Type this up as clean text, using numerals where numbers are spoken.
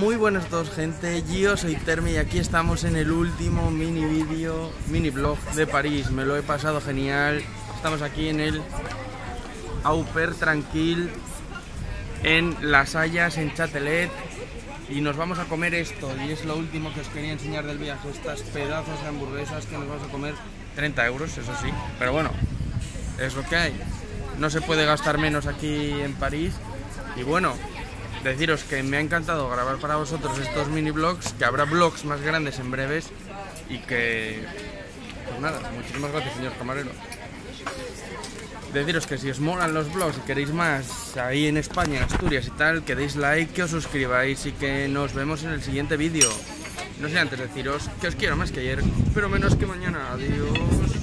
Muy buenas a todos, gente. Yo soy Termi y aquí estamos en el último mini vlog de París. Me lo he pasado genial. Estamos aquí en el Auper Tranquil, en Las Hayas, en Châtelet, y nos vamos a comer esto. Y es lo último que os quería enseñar del viaje. Estas pedazos de hamburguesas que nos vamos a comer. 30 euros, eso sí. Pero bueno, es lo que hay. No se puede gastar menos aquí en París. Y bueno, deciros que me ha encantado grabar para vosotros estos mini vlogs, que habrá vlogs más grandes en breves y que... pues nada, muchísimas gracias, señor camarero. Deciros que si os molan los vlogs y queréis más ahí en España, en Asturias y tal, que deis like, que os suscribáis y que nos vemos en el siguiente vídeo. No sé, antes deciros que os quiero más que ayer, pero menos que mañana. Adiós.